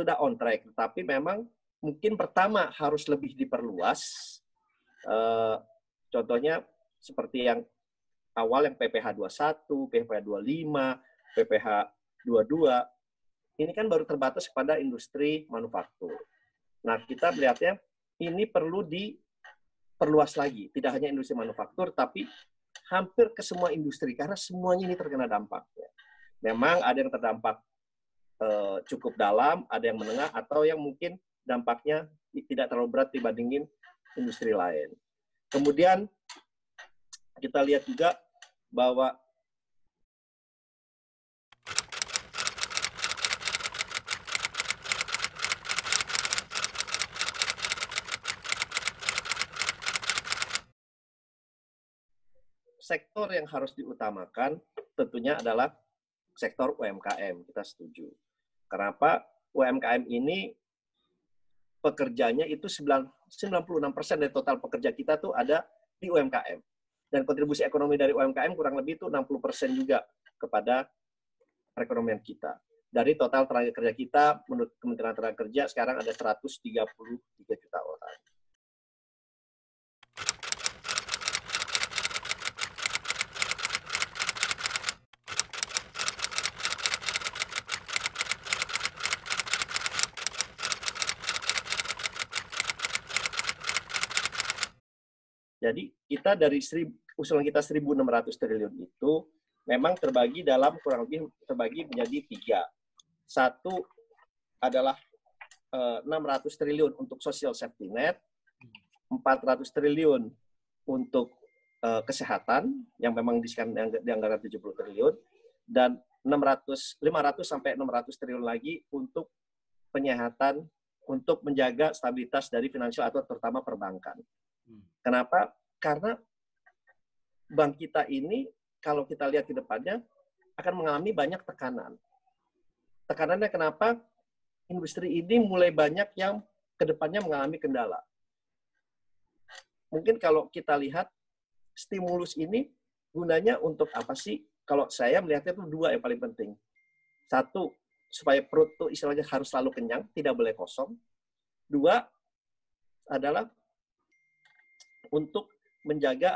sudah on track, tapi memang mungkin pertama harus lebih diperluas. Contohnya seperti yang awal yang PPh 21, PPh 25, PPh 22, ini kan baru terbatas kepada industri manufaktur. Nah, kita melihatnya ini perlu diperluas lagi, tidak hanya industri manufaktur, tapi hampir ke semua industri, karena semuanya ini terkena dampaknya. Memang ada yang terdampak cukup dalam, ada yang menengah, atau yang mungkin dampaknya tidak terlalu berat dibandingin industri lain. Kemudian kita lihat juga bahwa sektor yang harus diutamakan tentunya adalah sektor UMKM, kita setuju. Kenapa? UMKM ini pekerjanya itu 96% dari total pekerja kita tuh ada di UMKM. Dan kontribusi ekonomi dari UMKM kurang lebih itu 60% juga kepada perekonomian kita. Dari total tenaga kerja kita, menurut Kementerian Tenaga Kerja, sekarang ada 133 juta orang. Jadi kita dari usulan kita 1.600 triliun itu memang terbagi menjadi 3. Satu adalah 600 triliun untuk social safety net, 400 triliun untuk kesehatan yang memang dianggarkan 70 triliun, dan 500 sampai 600 triliun lagi untuk penyehatan untuk menjaga stabilitas dari finansial atau terutama perbankan. Kenapa? Karena bank kita ini, kalau kita lihat ke depannya, akan mengalami banyak tekanan. Tekanannya kenapa? Industri ini mulai banyak yang ke depannya mengalami kendala. Mungkin kalau kita lihat, stimulus ini gunanya untuk apa sih? Kalau saya melihatnya itu 2 yang paling penting. 1, supaya perut itu istilahnya harus selalu kenyang, tidak boleh kosong. 2, adalah untuk menjaga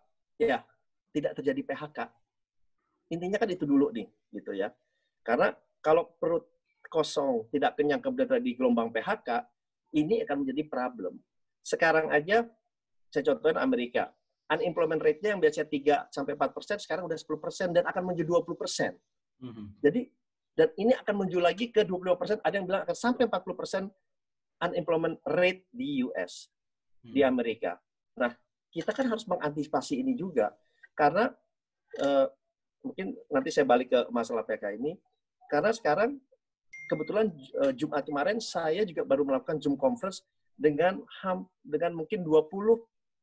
tidak terjadi PHK. Intinya kan itu dulu nih, gitu ya. Karena kalau perut kosong, tidak kenyang, kemudian terjadi gelombang PHK, ini akan menjadi problem. Sekarang aja, saya contohin Amerika. Unemployment rate-nya yang biasanya 3-4%, sekarang udah 10% dan akan menuju 20%. Jadi, dan ini akan menuju lagi ke 25%, ada yang bilang akan sampai 40% unemployment rate di US, di Amerika. Nah, kita kan harus mengantisipasi ini juga, karena mungkin nanti saya balik ke masalah PK ini, karena sekarang kebetulan Jumat kemarin saya juga baru melakukan Zoom conference dengan mungkin 20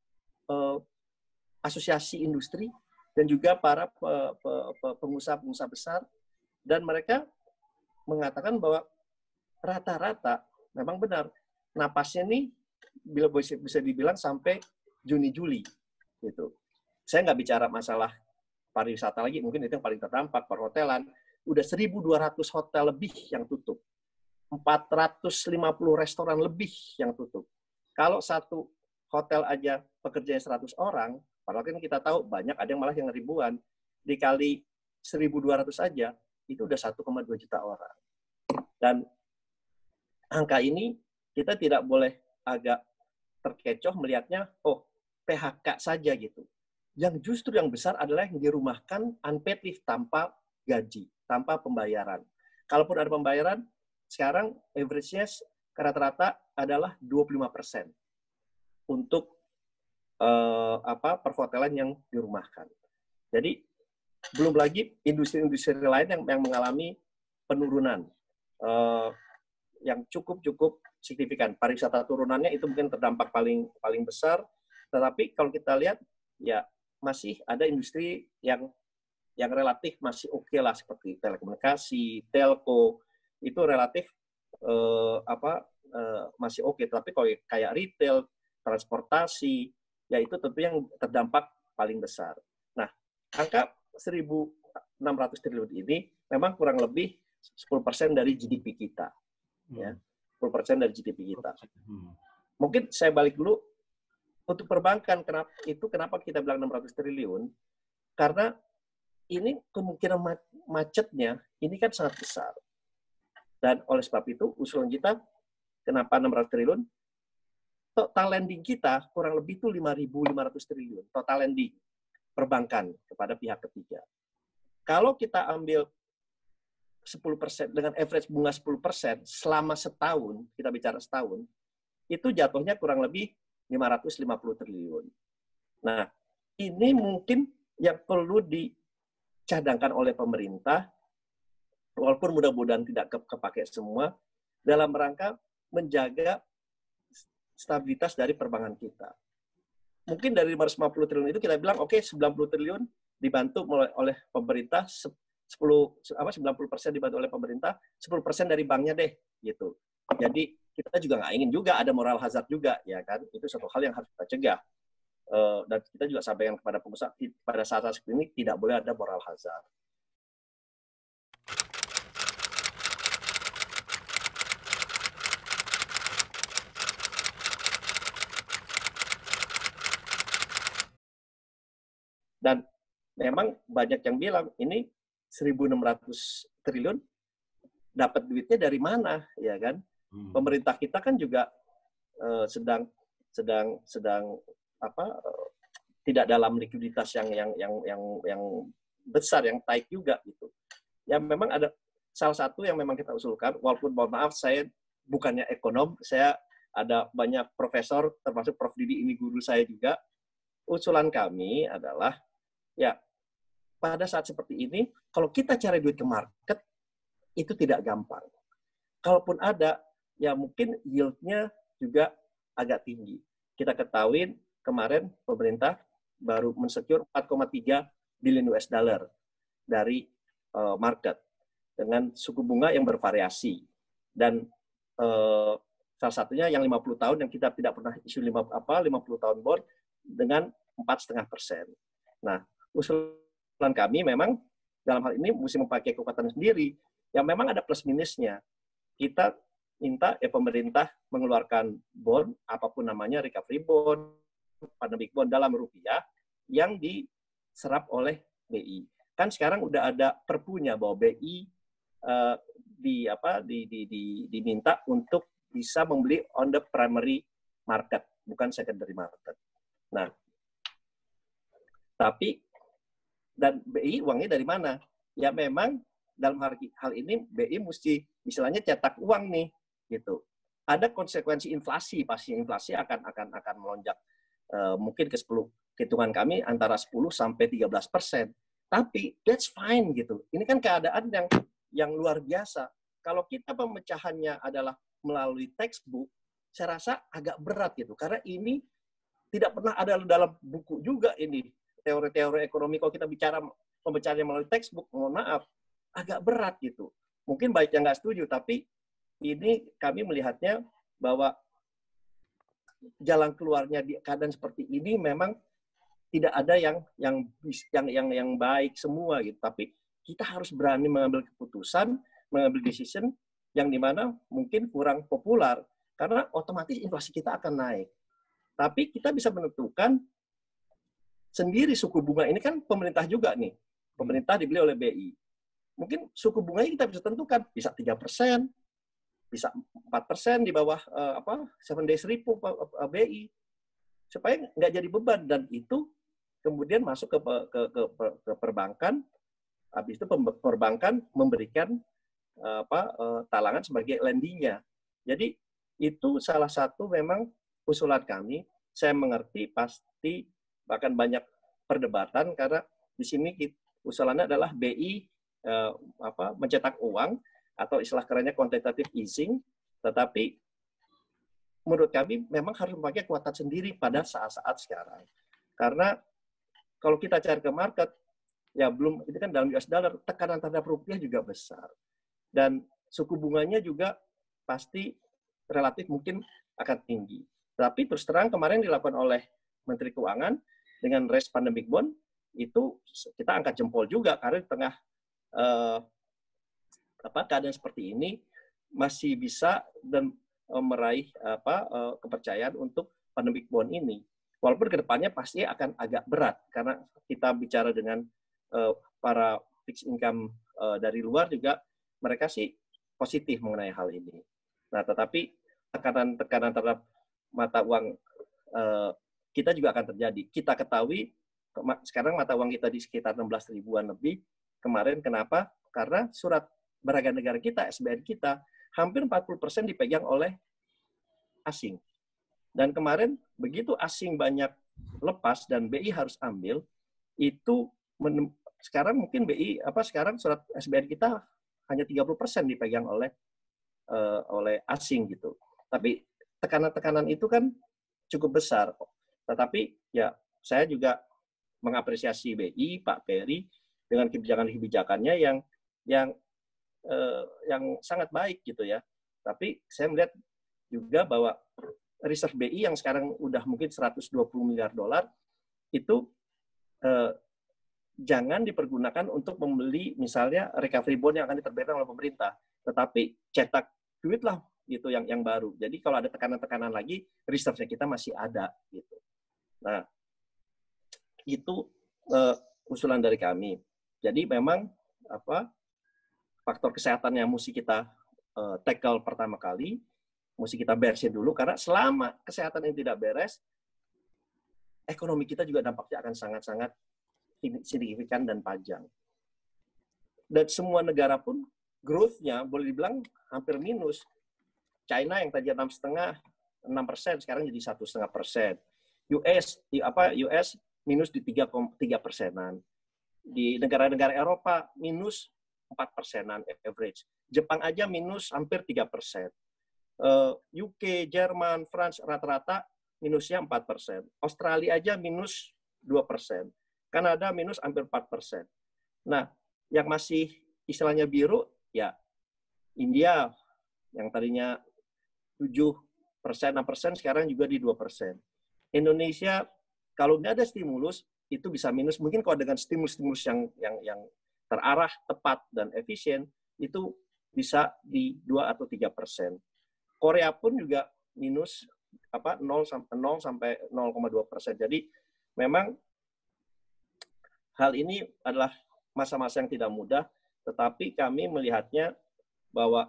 asosiasi industri dan juga para pengusaha-pengusaha besar, dan mereka mengatakan bahwa rata-rata memang benar napasnya nih bisa dibilang sampai Juni-Juli gitu. Saya nggak bicara masalah pariwisata lagi, mungkin itu yang paling terdampak, perhotelan. Udah 1.200 hotel lebih yang tutup. 450 restoran lebih yang tutup. Kalau satu hotel aja pekerjanya 100 orang, padahal kan kita tahu banyak, ada yang malah yang ribuan, dikali 1.200 saja, itu udah 1,2 juta orang. Dan angka ini kita tidak boleh agak terkecoh melihatnya, oh PHK saja gitu. Yang justru yang besar adalah yang dirumahkan unpaid leave tanpa gaji, tanpa pembayaran. Kalaupun ada pembayaran, sekarang average-nya rata-rata adalah 25% untuk perhotelan yang dirumahkan. Jadi belum lagi industri-industri lain yang mengalami penurunan yang cukup signifikan. Pariwisata turunannya itu mungkin terdampak paling besar. Tetapi kalau kita lihat, ya masih ada industri yang relatif masih oke lah, seperti telekomunikasi, telco, itu relatif masih oke. Tapi kalau kayak retail, transportasi, ya itu tentu yang terdampak paling besar. Nah, angka 1.600 triliun ini memang kurang lebih 10% dari GDP kita. ya, 10% dari GDP kita. Mungkin saya balik dulu untuk perbankan, kenapa kita bilang 600 triliun? Karena ini kemungkinan macetnya ini kan sangat besar. Dan oleh sebab itu, usulan kita, kenapa 600 triliun? Total lending kita kurang lebih itu 5.500 triliun. Total lending perbankan kepada pihak ketiga. Kalau kita ambil 10% dengan average bunga 10% selama setahun, kita bicara setahun, itu jatuhnya kurang lebih 550 triliun. Nah, ini mungkin yang perlu dicadangkan oleh pemerintah, walaupun mudah-mudahan tidak kepake semua, dalam rangka menjaga stabilitas dari perbankan kita. Mungkin dari 550 triliun itu kita bilang, oke, 90 triliun dibantu oleh pemerintah, 90% dibantu oleh pemerintah, 10% dari banknya deh, gitu. Jadi kita juga nggak ingin juga ada moral hazard juga, ya kan? Itu satu hal yang harus kita cegah. Dan kita juga sampaikan kepada pengusaha, pada saat seperti ini tidak boleh ada moral hazard. Dan memang banyak yang bilang, ini 1.600 triliun dapat duitnya dari mana, ya kan? Pemerintah kita kan juga sedang tidak dalam likuiditas yang besar, yang tight juga gitu. Ya memang ada salah satu yang memang kita usulkan, walaupun mohon maaf saya bukannya ekonom, saya ada banyak profesor termasuk Prof Didi, ini guru saya juga. Usulan kami adalah ya pada saat seperti ini kalau kita cari duit ke market itu tidak gampang. Kalaupun ada, ya mungkin yield-nya juga agak tinggi. Kita ketahui kemarin pemerintah baru mensecure 4,3 billion US dollar dari market dengan suku bunga yang bervariasi. Dan salah satunya yang 50 tahun yang kita tidak pernah isu 50 tahun bond dengan 4,5%. Nah, usulan kami memang dalam hal ini mesti memakai kekuatan sendiri yang memang ada plus minusnya. Kita minta pemerintah mengeluarkan bond, apapun namanya, recovery bond, pandemic bond dalam rupiah, yang diserap oleh BI. Kan sekarang udah ada perpunya bahwa BI diminta untuk bisa membeli on the primary market, bukan secondary market. Nah, tapi, dan BI uangnya dari mana? Ya memang dalam hal ini BI mesti istilahnya cetak uang nih, gitu. Ada konsekuensi inflasi, pasti inflasi akan melonjak mungkin ke 10, hitungan kami antara 10 sampai 13%. Tapi that's fine gitu. Ini kan keadaan yang luar biasa. Kalau kita pemecahannya adalah melalui textbook, saya rasa agak berat gitu. Karena ini tidak pernah ada dalam buku juga ini. Teori-teori ekonomi kalau kita bicara pemecahannya melalui textbook, mohon maaf, agak berat gitu. Mungkin baik yang nggak setuju, tapi ini kami melihatnya bahwa jalan keluarnya di keadaan seperti ini memang tidak ada yang baik semua gitu. Tapi kita harus berani mengambil keputusan, mengambil decision yang dimana mungkin kurang populer karena otomatis inflasi kita akan naik. Tapi kita bisa menentukan sendiri suku bunga ini kan pemerintah juga nih. Pemerintah dibeli oleh BI. Mungkin suku bunganya kita bisa tentukan, bisa 3%, bisa 4% di bawah 7 days repo BI. Supaya nggak jadi beban. Dan itu kemudian masuk ke perbankan, habis itu perbankan memberikan talangan sebagai lendingnya. Jadi itu salah satu memang usulan kami. Saya mengerti pasti bahkan banyak perdebatan karena di sini usulannya adalah BI mencetak uang atau istilah kerennya quantitative easing, tetapi menurut kami memang harus memakai kekuatan sendiri pada saat-saat sekarang. Karena kalau kita cari ke market, ya belum, itu kan dalam US dollar, tekanan terhadap rupiah juga besar. Dan suku bunganya juga pasti relatif mungkin akan tinggi. Tapi terus terang kemarin dilakukan oleh Menteri Keuangan dengan raise pandemic bond, itu kita angkat jempol juga karena di tengah keadaan seperti ini masih bisa dan meraih kepercayaan untuk pandemic bond ini. Walaupun kedepannya pasti akan agak berat karena kita bicara dengan para fixed income dari luar juga mereka sih positif mengenai hal ini. Nah, tetapi tekanan terhadap mata uang kita juga akan terjadi. Kita ketahui sekarang mata uang kita di sekitar 16 ribuan lebih. Kemarin kenapa? Karena surat berharga negara kita, SBN kita, hampir 40% dipegang oleh asing. Dan kemarin begitu asing banyak lepas dan BI harus ambil, itu sekarang mungkin BI sekarang surat SBN kita hanya 30% dipegang oleh asing gitu. Tapi tekanan-tekanan itu kan cukup besar. Tetapi ya saya juga mengapresiasi BI, Pak Peri dengan kebijakan-kebijakannya yang sangat baik gitu ya. Tapi saya melihat juga bahwa reserve BI yang sekarang udah mungkin 120 miliar dolar itu jangan dipergunakan untuk membeli misalnya recovery bond yang akan diterbitkan oleh pemerintah, tetapi cetak duit lah gitu yang baru. Jadi kalau ada tekanan-tekanan lagi, reserve-nya kita masih ada gitu. Nah, itu usulan dari kami. Jadi memang faktor kesehatan yang mesti kita tackle pertama kali, mesti kita beresin dulu, karena selama kesehatan yang tidak beres, ekonomi kita juga dampaknya akan sangat-sangat signifikan dan panjang. Dan semua negara pun growth-nya boleh dibilang hampir minus. China yang tadi 6,5%, sekarang jadi 1,5%. US minus di 3,3%. Di negara-negara Eropa minus 4%-an average. Jepang aja minus hampir 3%. UK, Jerman, France rata-rata minusnya 4%. Australia aja minus 2%. Kanada minus hampir 4%. Nah, yang masih istilahnya biru, ya India yang tadinya 7%, 6%, sekarang juga di 2%. Indonesia, kalau nggak ada stimulus, itu bisa minus. Mungkin kalau dengan stimulus-stimulus yang terarah, tepat, dan efisien, itu bisa di 2 atau 3%. Korea pun juga minus 0 sampai 0,2%. Jadi memang hal ini adalah masa-masa yang tidak mudah, tetapi kami melihatnya bahwa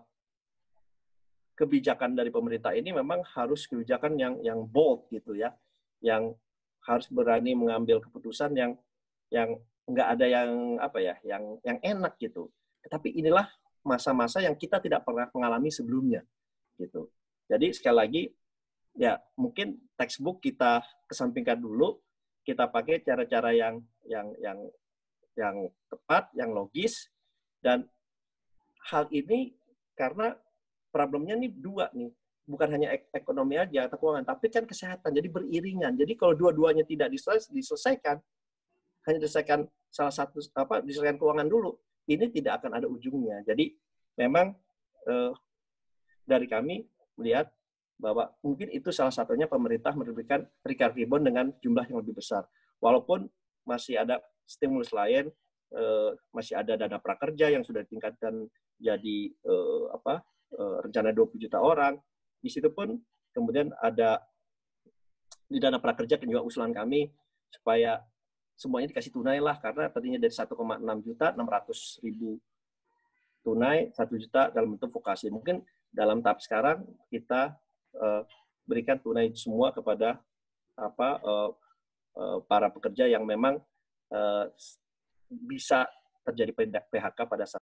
kebijakan dari pemerintah ini memang harus kebijakan yang bold gitu ya, yang harus berani mengambil keputusan yang nggak ada yang enak gitu. Tetapi inilah masa-masa yang kita tidak pernah mengalami sebelumnya gitu. Jadi sekali lagi ya mungkin textbook kita kesampingkan dulu, kita pakai cara-cara yang tepat, yang logis, dan hal ini karena problemnya nih dua nih, bukan hanya ekonomi aja atau keuangan, tapi kan kesehatan, jadi beriringan. Jadi kalau dua-duanya tidak diselesaikan, hanya diselesaikan salah satu diselesaikan keuangan dulu, ini tidak akan ada ujungnya. Jadi memang dari kami melihat bahwa mungkin itu salah satunya pemerintah menerbitkan recovery bond dengan jumlah yang lebih besar. Walaupun masih ada stimulus lain, masih ada dana prakerja yang sudah ditingkatkan jadi rencana 20 juta orang. Di situ pun kemudian ada di dana prakerja juga usulan kami supaya semuanya dikasih tunai lah, karena tadinya dari 1,6 juta, 600.000 tunai, 1 juta dalam bentuk vokasi. Mungkin dalam tahap sekarang kita berikan tunai semua kepada para pekerja yang memang bisa terjadi PHK pada saat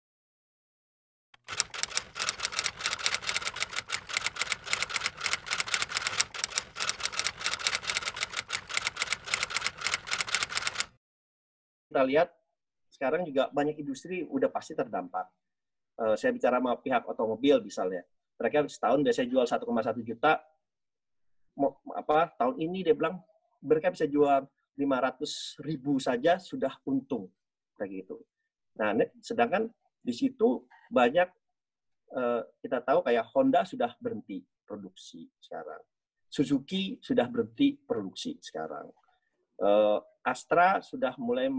kita lihat sekarang juga banyak industri udah pasti terdampak. Saya bicara sama pihak otomobil misalnya, mereka setahun biasanya jual 1,1 juta, tahun ini dia bilang mereka bisa jual 500.000 saja sudah untung kayak gitu. Nah, sedangkan di situ banyak kita tahu kayak Honda sudah berhenti produksi sekarang, Suzuki sudah berhenti produksi sekarang, Astra sudah mulai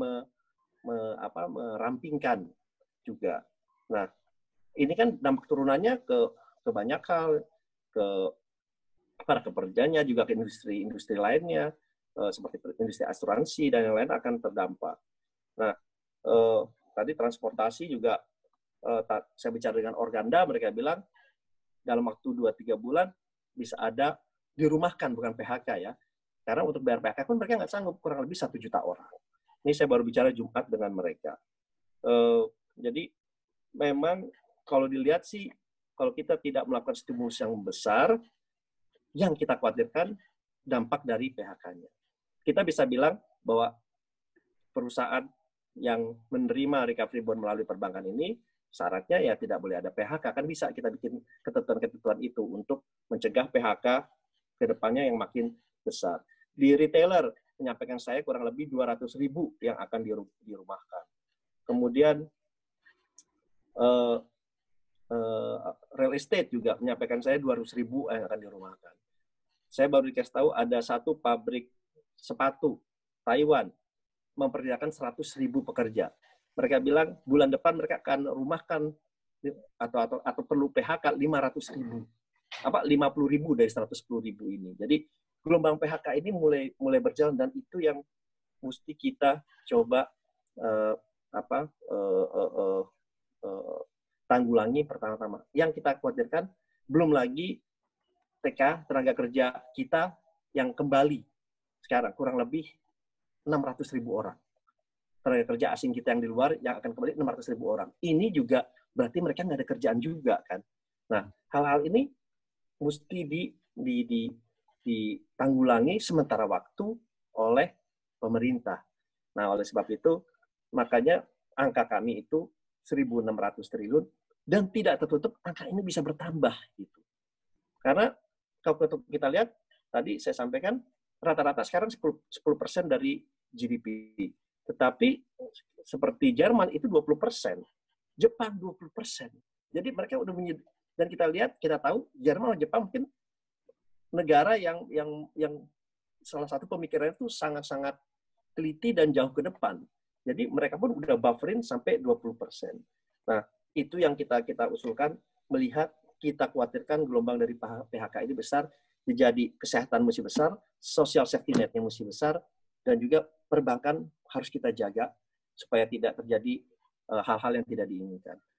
merampingkan juga. Nah, ini kan dampak turunannya ke ke banyak hal, ke para pekerjanya, juga ke industri-industri lainnya, seperti industri asuransi dan yang lain akan terdampak. Nah, tadi transportasi juga, saya bicara dengan Organda, mereka bilang dalam waktu 2-3 bulan bisa ada dirumahkan, bukan PHK ya. Karena untuk bayar PHK pun mereka nggak sanggup, kurang lebih 1 juta orang. Ini saya baru bicara Jumat dengan mereka. Jadi memang kalau dilihat sih, kalau kita tidak melakukan stimulus yang besar, yang kita khawatirkan dampak dari PHK-nya. Kita bisa bilang bahwa perusahaan yang menerima recovery bond melalui perbankan ini, syaratnya ya tidak boleh ada PHK. Kan bisa kita bikin ketentuan-ketentuan itu untuk mencegah PHK ke depannya yang makin besar. Di retailer, menyampaikan saya kurang lebih 200.000 yang akan dirumahkan. Kemudian real estate juga menyampaikan saya 200.000 yang akan dirumahkan. Saya baru dikasih tahu ada satu pabrik sepatu Taiwan memperkirakan 100.000 pekerja. Mereka bilang bulan depan mereka akan rumahkan atau perlu PHK 500.000. 50.000 dari 110.000 ini. Jadi gelombang PHK ini mulai berjalan, dan itu yang mesti kita coba tanggulangi pertama-tama. Yang kita khawatirkan belum lagi TK, tenaga kerja kita yang kembali sekarang kurang lebih 600.000 orang. Tenaga kerja asing kita yang di luar yang akan kembali 600.000 orang. Ini juga berarti mereka nggak ada kerjaan juga kan. Nah, hal-hal ini mesti ditanggulangi sementara waktu oleh pemerintah. Nah, oleh sebab itu makanya angka kami itu 1.600 triliun dan tidak tertutup angka ini bisa bertambah gitu. Karena kalau kita lihat tadi saya sampaikan rata-rata sekarang 10% dari GDP. Tetapi seperti Jerman itu 20%, Jepang 20%. Jadi mereka udah dan kita lihat, kita tahu Jerman dan Jepang mungkin negara yang salah satu pemikirannya itu sangat-sangat teliti dan jauh ke depan. Jadi mereka pun udah bufferin sampai 20%. Nah, itu yang kita usulkan, melihat kita khawatirkan gelombang dari PHK ini besar, jadi kesehatan mesti besar, social safety net-nya mesti besar, dan juga perbankan harus kita jaga supaya tidak terjadi hal-hal yang tidak diinginkan.